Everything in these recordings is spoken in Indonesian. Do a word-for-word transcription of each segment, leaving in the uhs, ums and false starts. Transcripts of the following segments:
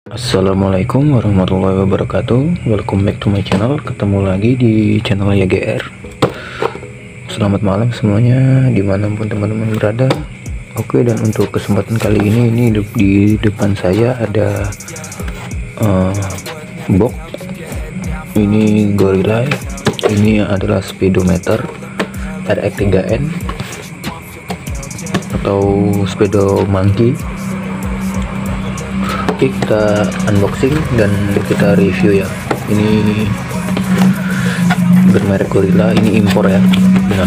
Assalamualaikum warahmatullahi wabarakatuh. Welcome back to my channel. Ketemu lagi di channel Y G R. Selamat malam semuanya, dimanapun teman-teman berada. Oke, dan untuk kesempatan kali ini ini di depan saya ada uh, box. Ini Gorilla. Ini adalah speedometer R X tiga N atau speedo monkey. Oke, kita unboxing dan kita review ya. Ini bermerek Gorilla, ini impor ya. Nah,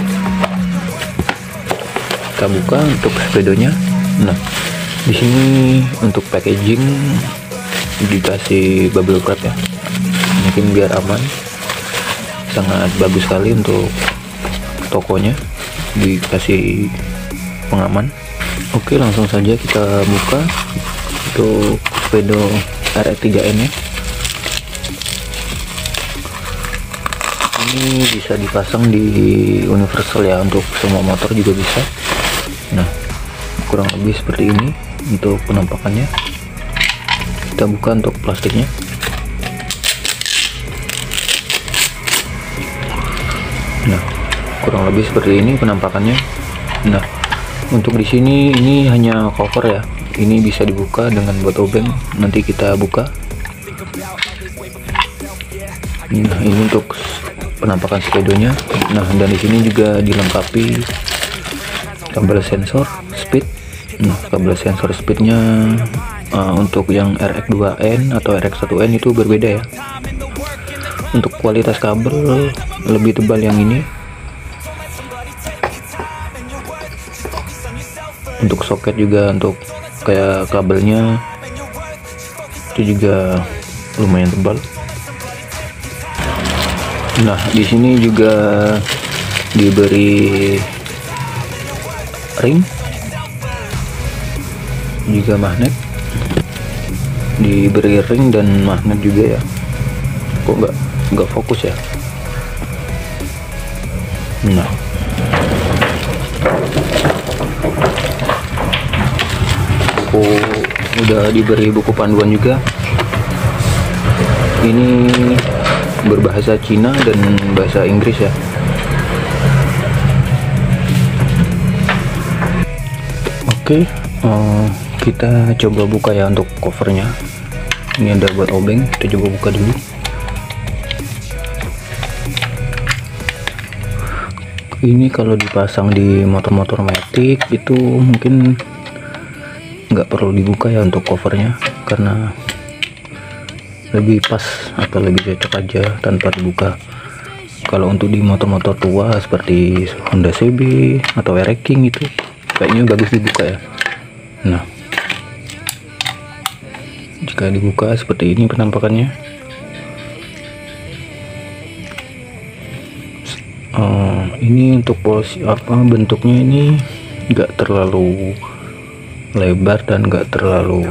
kita buka untuk speedonya. Nah, di sini untuk packaging dikasih bubble wrap ya, mungkin biar aman. Sangat bagus sekali untuk tokonya, dikasih pengaman. Oke, langsung saja kita buka untuk speedo R X tiga N ya. Ini bisa dipasang di universal ya, untuk semua motor juga bisa. Nah, kurang lebih seperti ini untuk penampakannya. Kita buka untuk plastiknya. Nah, kurang lebih seperti ini penampakannya. Nah, untuk di sini ini hanya cover ya. Ini bisa dibuka dengan botol bank. Nanti kita buka. Nah, ini untuk penampakan speedonya. Nah, dan di sini juga dilengkapi kabel sensor speed. Nah, kabel sensor speednya uh, untuk yang R X dua N atau R X satu N itu berbeda ya. Untuk kualitas kabel lebih tebal yang ini. Untuk soket juga, untuk kayak kabelnya itu juga lumayan tebal. Nah, di sini juga diberi ring, juga magnet, diberi ring dan magnet juga ya. Kok nggak nggak fokus ya? Nah, buku udah diberi buku panduan juga. Ini berbahasa Cina dan bahasa Inggris ya. Oke, uh, kita coba buka ya untuk covernya. Ini ada buat obeng, kita coba buka dulu. Ini kalau dipasang di motor-motor matic itu mungkin nggak perlu dibuka ya untuk covernya, karena lebih pas atau lebih cocok aja tanpa dibuka. Kalau untuk di motor-motor tua seperti Honda C B atau R X King itu kayaknya bagus dibuka ya. Nah, jika dibuka seperti ini penampakannya. Uh, ini untuk posisi apa bentuknya, ini nggak terlalu lebar dan nggak terlalu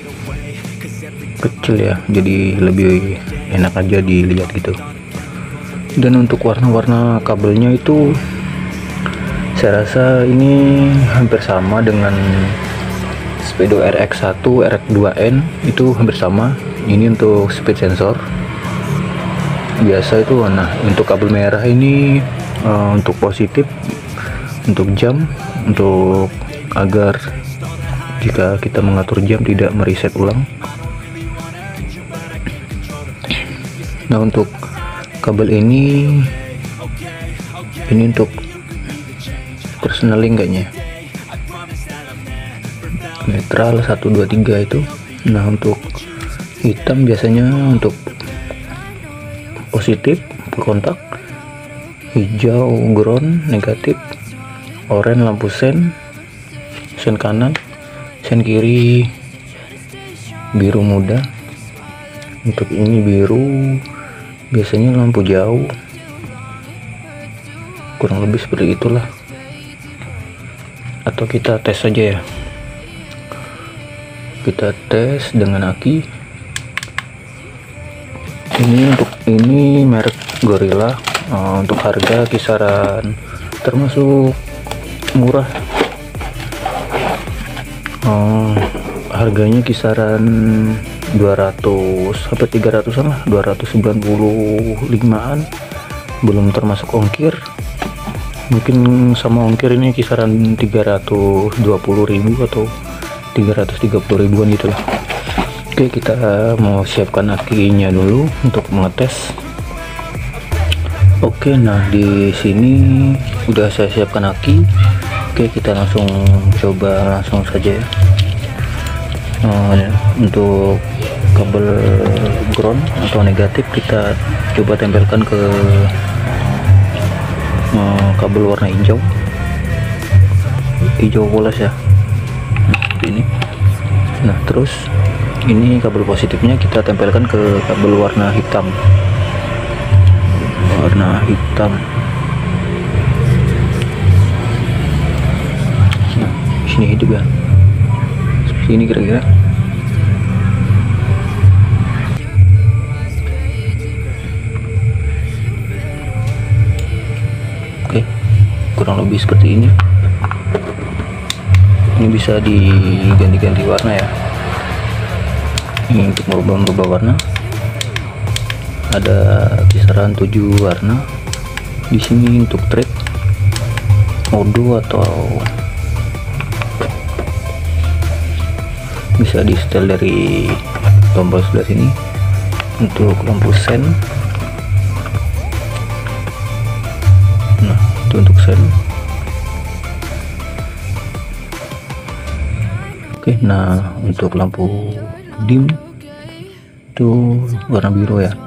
kecil ya, jadi lebih enak aja dilihat gitu. Dan untuk warna-warna kabelnya itu saya rasa ini hampir sama dengan speedo R X satu, R X dua N itu hampir sama. Ini untuk speed sensor biasa itu. Nah, untuk kabel merah ini uh, untuk positif, untuk jam, untuk agar jika kita mengatur jam tidak mereset ulang. Nah, untuk kabel ini ini untuk personaling kayaknya, netral satu dua tiga itu. Nah, untuk hitam biasanya untuk positif kontak, hijau ground negatif, oranye lampu sen, sen kanan, sen kiri biru muda. Untuk ini biru biasanya lampu jauh, kurang lebih seperti itulah. Atau kita tes saja ya, kita tes dengan aki. Ini untuk ini merek Gorilla. Uh, untuk harga kisaran termasuk murah. Uh, harganya kisaran dua ratus sampai tiga ratusan lah, dua ratus sembilan puluh limaan, belum termasuk ongkir. Mungkin sama ongkir ini kisaran tiga ratus dua puluh ribu atau tiga ratus tiga puluh ribuan gitu lah. Oke, kita mau siapkan akinya dulu untuk mengetes. Oke, nah di sini udah saya siapkan aki. Oke, kita langsung coba langsung saja ya. Nah, untuk kabel ground atau negatif kita coba tempelkan ke uh, kabel warna hijau hijau polos ya, nah, seperti ini. Nah, terus ini kabel positifnya kita tempelkan ke kabel warna hitam warna hitam nah, sini hidup ya, seperti ini kira-kira. Oke, kurang lebih seperti ini. Ini bisa diganti-ganti warna ya. Ini untuk merubah-merubah warna ada kisaran tujuh warna. Di sini untuk track mode atau bisa di setel dari tombol sebelah sini. Untuk lampu sen, nah itu untuk sen. Oke, nah untuk lampu dim itu warna biru ya,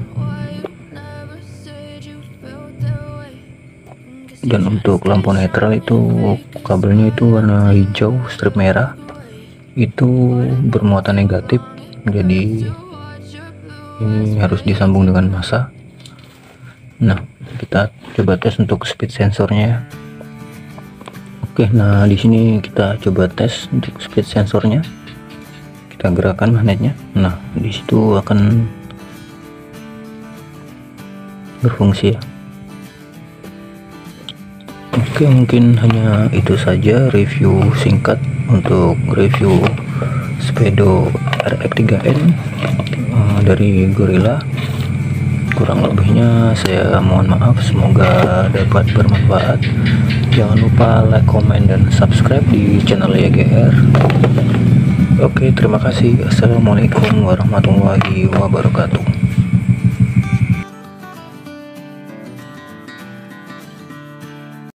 dan untuk lampu netral itu kabelnya itu warna hijau strip merah, itu bermuatan negatif, jadi ini harus disambung dengan massa. Nah, kita coba tes untuk speed sensornya ya. Oke, nah di sini kita coba tes untuk speed sensornya. Kita gerakkan magnetnya. Nah, di situ akan berfungsi ya. Oke, mungkin hanya itu saja review singkat untuk review Speedo R X tiga N uh, dari Gorilla. Kurang lebihnya saya mohon maaf, semoga dapat bermanfaat. Jangan lupa like, comment, dan subscribe di channel Y G R. Oke, terima kasih. Assalamualaikum warahmatullahi wabarakatuh.